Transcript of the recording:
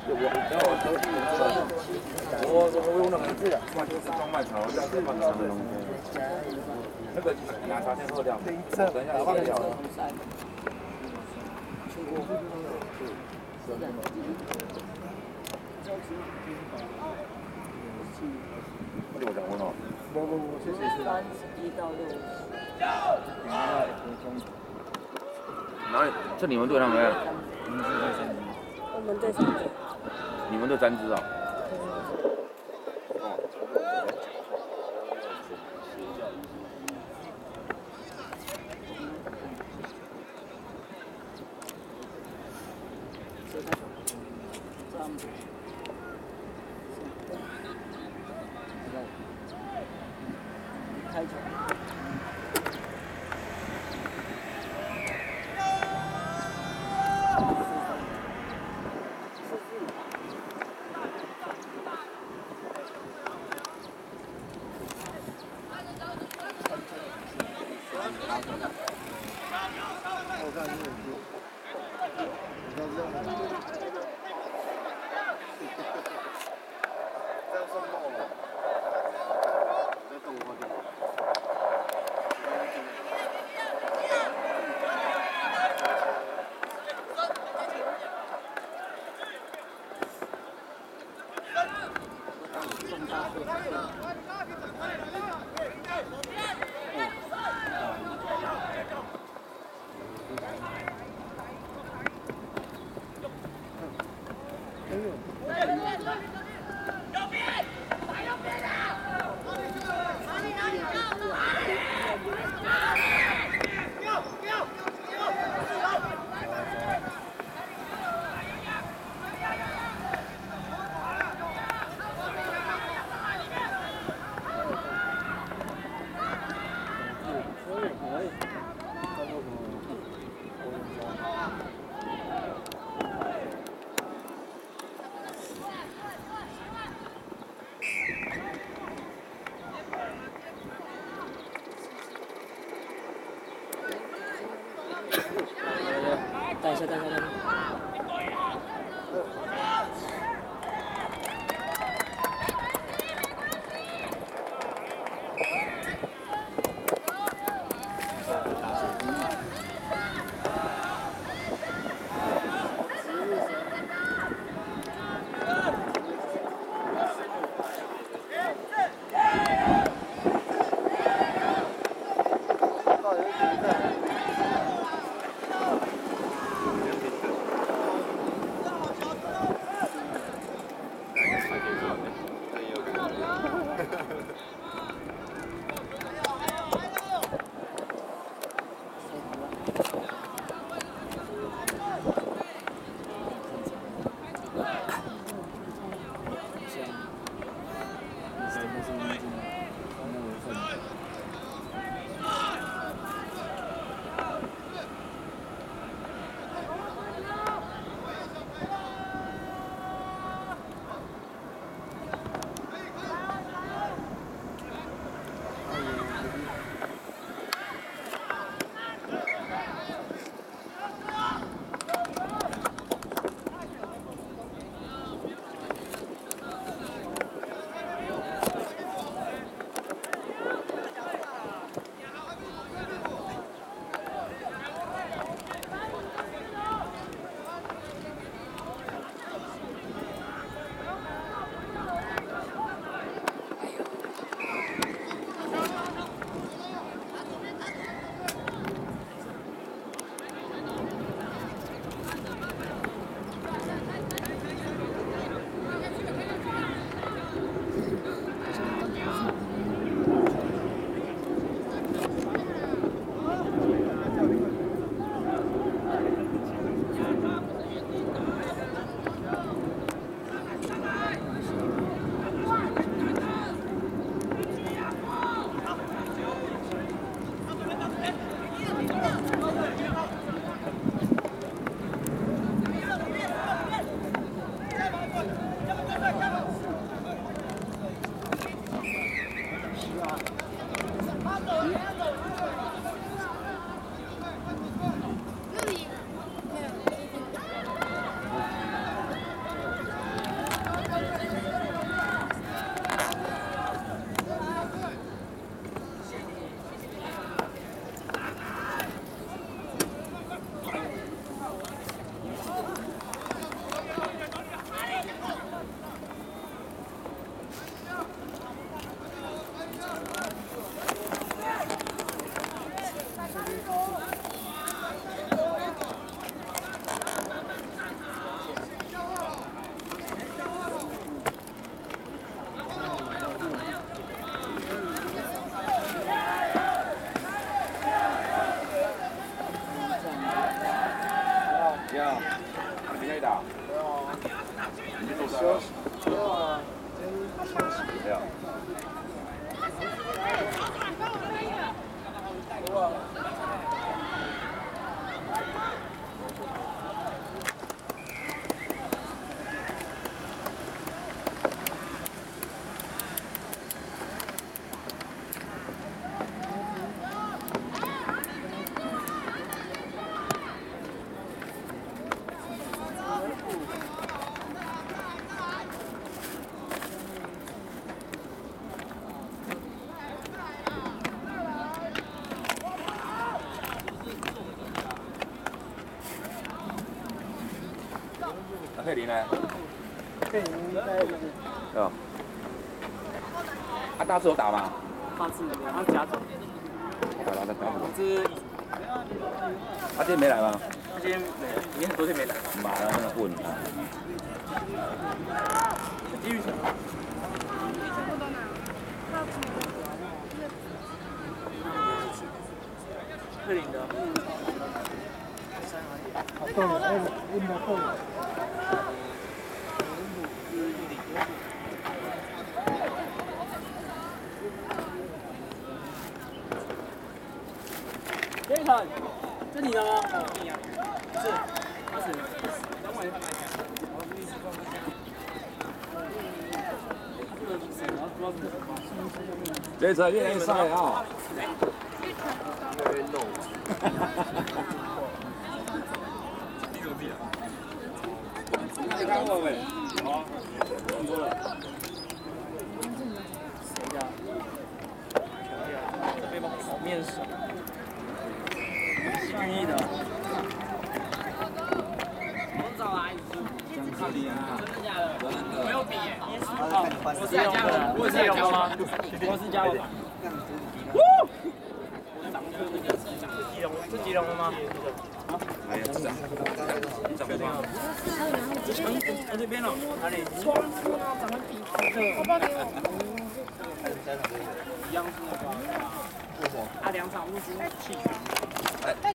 我用那个字，就是装麦条，要这么长的东西。那个奶茶先喝掉，等一下忘掉了。6人问哦。不，谢谢。31到60。哪里？是你们队他们？ 我们队3支。 你们队3支啊？ 开球。 你做啥？对啊。佩林呢？ 佩林应该哦。啊，大志有打吗？ 大志然后加总。 打了，打不。 这他今天没来吗？ 他今天没，已经很多天没来。 妈的，那个混啊！ 体育场。佩林的。好动了，运动动了。雷腾，这你的吗？不是，他是。等会。 这次越来越帅啊！ 越来越露。 你看过没？好，多了。 谁的？这背包好面熟。军医的。 看你啊！ 真的假的？没有笔耶。 我是加油， 我是加油吗？我是加油。是吉隆的吗？ 没有，是啊。 确定啊？在这边了，哪里？ 窗户啊，长得比好不好给我？ 一样是那个。啊，2场陆军弃权。